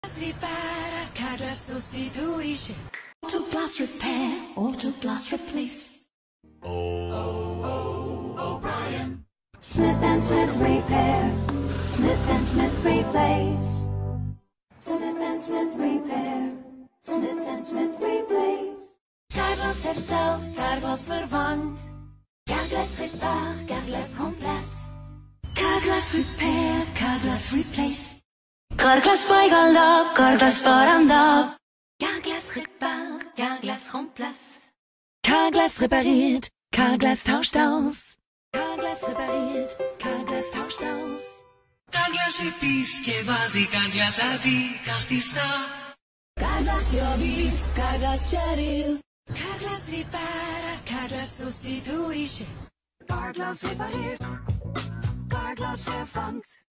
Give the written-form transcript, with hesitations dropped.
Ripara, CARGLASS sostituisce. Autoglass repair, Autoglass replace. O'Brien. Smith and Smith repair, Smith and Smith replace. Smith and Smith repair, Smith and Smith replace. CARGLASS herstelt, CARGLASS vervangt. CARGLASS repart, CARGLASS remplace. CARGLASS repair, CARGLASS replace. CARGLASS spiegelt ab, CARGLASS verandert ab. CARGLASS repart, CARGLASS remplace. CARGLASS repariert, CARGLASS tauscht aus. CARGLASS repariert, CARGLASS tauscht aus. CARGLASS επισκευάζει, CARGLASS αντικαθιστά. CARGLASS jobbit, CARGLASS steril. CARGLASS ripara, CARGLASS sostituisce. CARGLASS repariert, CARGLASS vervangt.